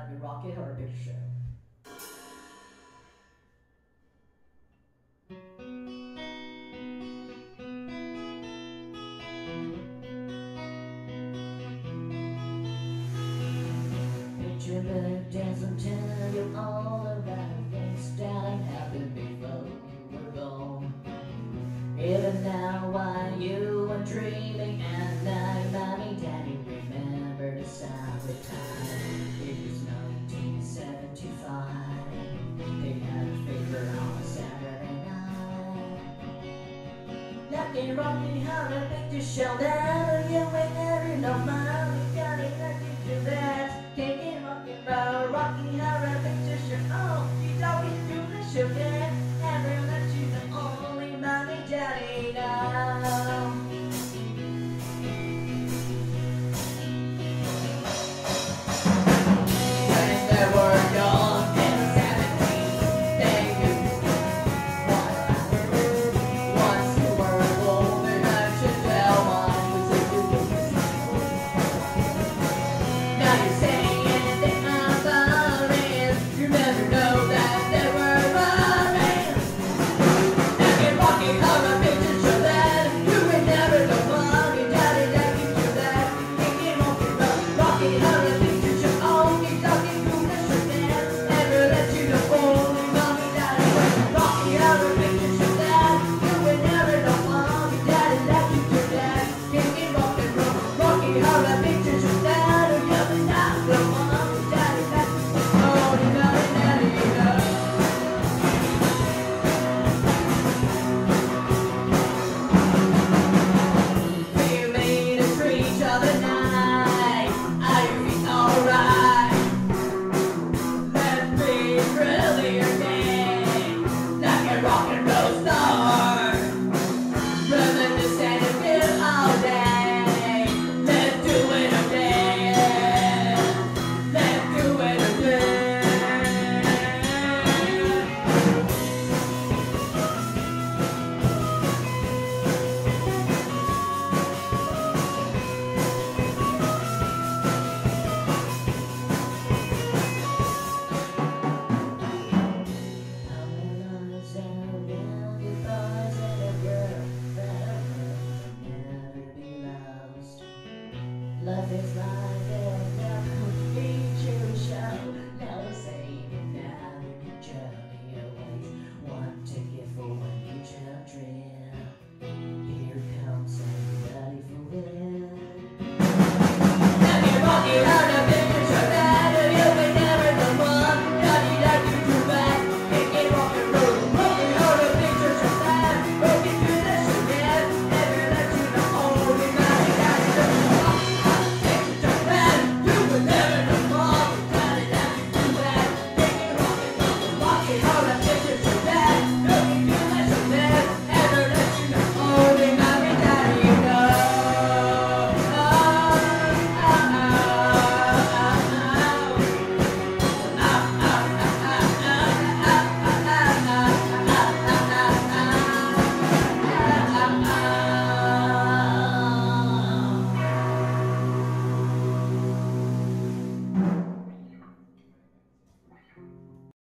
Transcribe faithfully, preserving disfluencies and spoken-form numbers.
Rocky Rocket Horror Picture Show. But doesn't tell you all about things that happened before you were born. Even now while you were dreaming at night, mommy, daddy remember the summertime. It was nineteen seventy-five. They had a fever on a Saturday night. Lucky Rocky Horror Picture Show. That you will never know, mommy, daddy, lucky to that. Rocky Horror Picture Show. Oh, you always do the show, yeah. Never let you the only mommy daddy know. When they were young and seventeen, they knew what once you were old enough to tell what was it. Now you're saying you never know that they were running. That Rocky Horror Picture Show that you would never know, mommy, daddy, that you do that. Thinking Rocky Horror